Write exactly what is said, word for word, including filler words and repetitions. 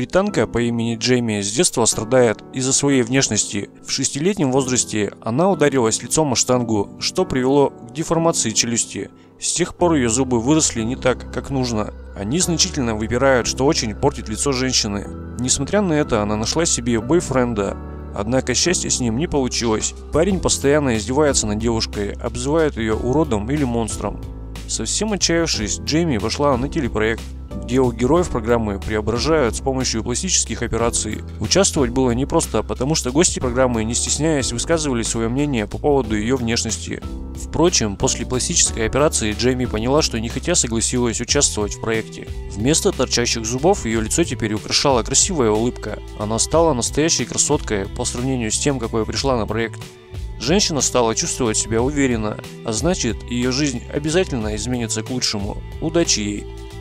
Британка по имени Джейми с детства страдает из-за своей внешности. В шестилетнем возрасте она ударилась лицом о штангу, что привело к деформации челюсти. С тех пор ее зубы выросли не так, как нужно. Они значительно выпирают, что очень портит лицо женщины. Несмотря на это, она нашла себе бойфренда. Однако счастья с ним не получилось. Парень постоянно издевается над девушкой, обзывает ее уродом или монстром. Совсем отчаявшись, Джейми пошла на телепроект, где у героев программы преображают с помощью пластических операций. Участвовать было непросто, потому что гости программы, не стесняясь, высказывали свое мнение по поводу ее внешности. Впрочем, после пластической операции Джейми поняла, что нехотя согласилась участвовать в проекте. Вместо торчащих зубов ее лицо теперь украшала красивая улыбка. Она стала настоящей красоткой по сравнению с тем, какой пришла на проект. Женщина стала чувствовать себя уверенно, а значит, ее жизнь обязательно изменится к лучшему. Удачи ей!